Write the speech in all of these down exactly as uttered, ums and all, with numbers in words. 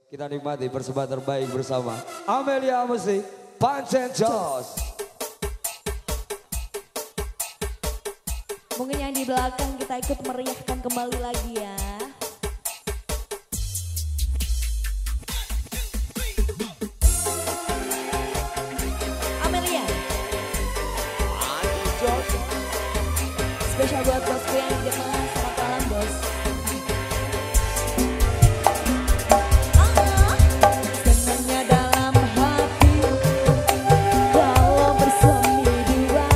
Kita nikmati persembahan terbaik bersama Amelia Musik, Pancen Jos. Mungkin yang di belakang kita ikut meriahkan kembali lagi ya. Amelia. Spesial buat bosku yang di Malang, selamat malam bos. Senangnya dalam hati kalau bersemi dua,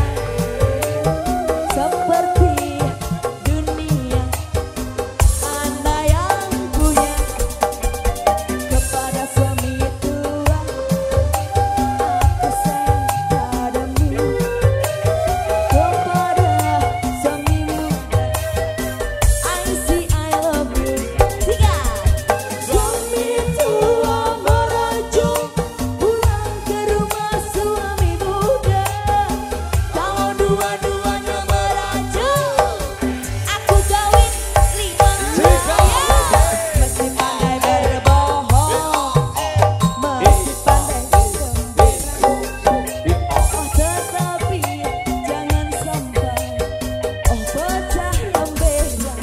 seperti dunia anda yang punya kepada suami tua. Aku sayang padamu, kepada suami muda. I see I love you. Tiga. Suami tua merajuk pulang ke rumah suami muda. Kalau dua-duanya merajuk, aku kawin lima. Mesti pandai berbohong, mesti pandai gembira. Oh tetapi jangan sampai oh pecah lembera.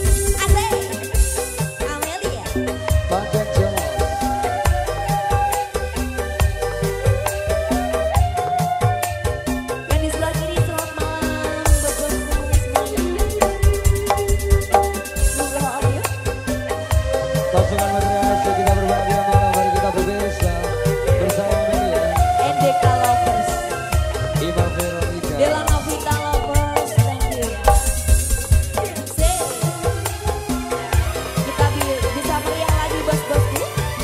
Asik, Amelia. Pancen Jos. Yang di sebelah kiri selamat malam buat bosku semuanya. Nugroho Audio. Pasukan Matriarsi kita berbahagia malam hari kita berbesa bersama Amelia, N D K Lovers, Ima Veronica. Dela Novita Lovers, thank you ya. Sip. Kita bi- bisa meriah lagi bos-bosku.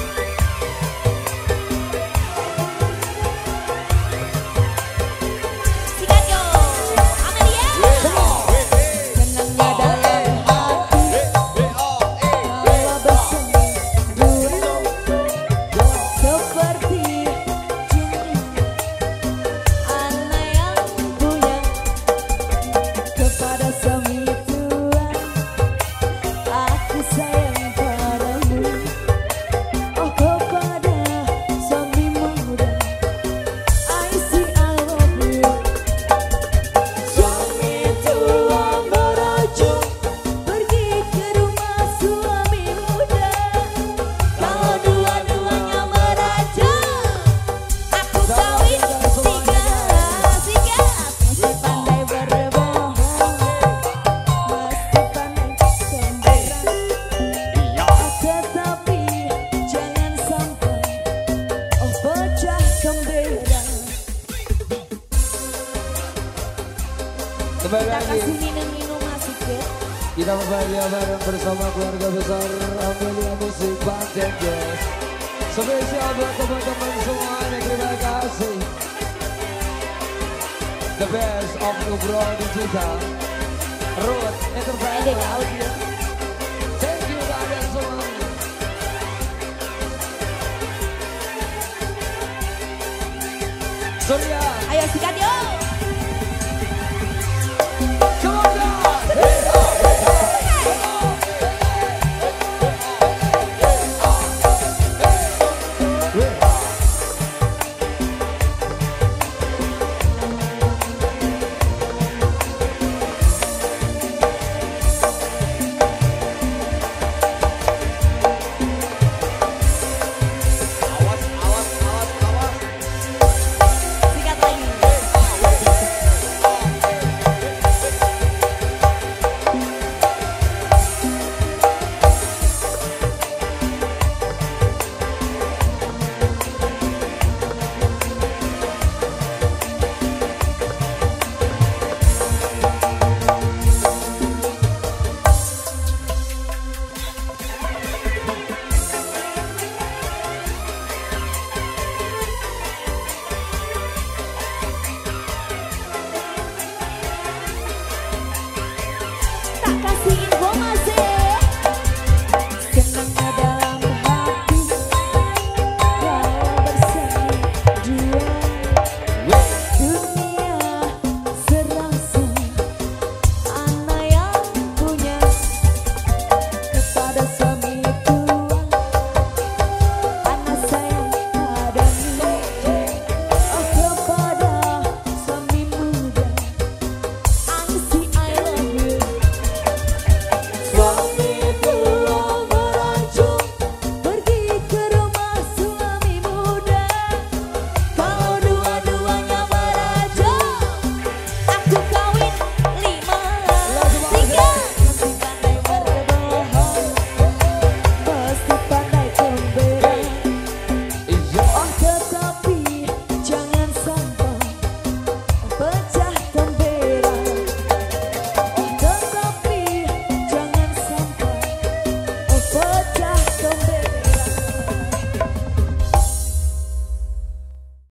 Sikat yo, Amelia. Senangnya dalam hati kalau bersemi dua, seperti dunia anak yang punya kepada suami tua. Aku sayang padamu, oh kepada suami muda. I see I love you. Suami tua merajuk pergi ke rumah suami muda. Kalau dua-duanya merajuk, aku kawin tiga. Sikat, mesti pandai berbohong, mesti pandai gembira. Oh tetapi jangan sampai oh pecah gembira. Kembali Kita lagi kasih minum-minum masuk ya. kita berbahagia bareng bersama keluarga besar Amelia Musik, Pancen Jos. Spesial buat teman-teman semuanya, terima kasih. The best of Nugroho Digital, Road N D K Entertainment. Audio. Thank you kalian semuanya. Surya. Ayo sikat yo.